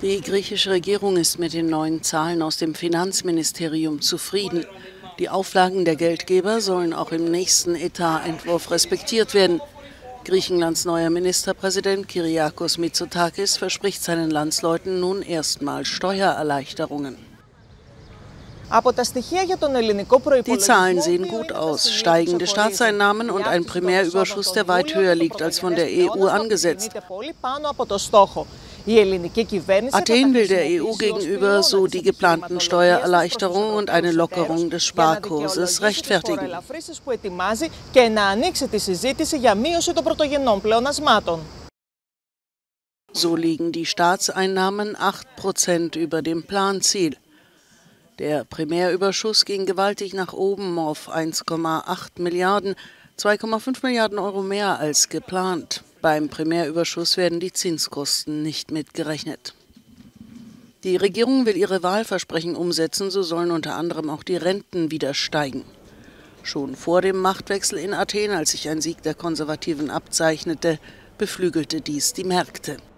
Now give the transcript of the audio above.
Die griechische Regierung ist mit den neuen Zahlen aus dem Finanzministerium zufrieden. Die Auflagen der Geldgeber sollen auch im nächsten Etatentwurf respektiert werden. Griechenlands neuer Ministerpräsident Kyriakos Mitsotakis verspricht seinen Landsleuten nun erstmals Steuererleichterungen. Die Zahlen sehen gut aus, steigende Staatseinnahmen und ein Primärüberschuss, der weit höher liegt als von der EU angesetzt. Athen will der EU gegenüber so die geplanten Steuererleichterungen und eine Lockerung des Sparkurses rechtfertigen. So liegen die Staatseinnahmen 8% über dem Planziel. Der Primärüberschuss ging gewaltig nach oben auf 1,8 Milliarden, 2,5 Milliarden Euro mehr als geplant. Beim Primärüberschuss werden die Zinskosten nicht mitgerechnet. Die Regierung will ihre Wahlversprechen umsetzen, so sollen unter anderem auch die Renten wieder steigen. Schon vor dem Machtwechsel in Athen, als sich ein Sieg der Konservativen abzeichnete, beflügelte dies die Märkte.